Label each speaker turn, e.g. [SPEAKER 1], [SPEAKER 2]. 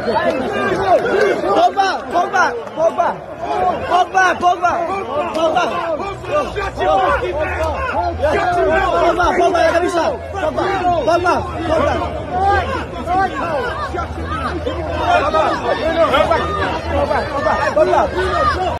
[SPEAKER 1] Pogba, Pogba, Pogba, Pogba, Pogba, Pogba. Pogba, Pogba, jak myślał? Pogba, Pogba, Pogba. Pogba, Pogba, Pogba.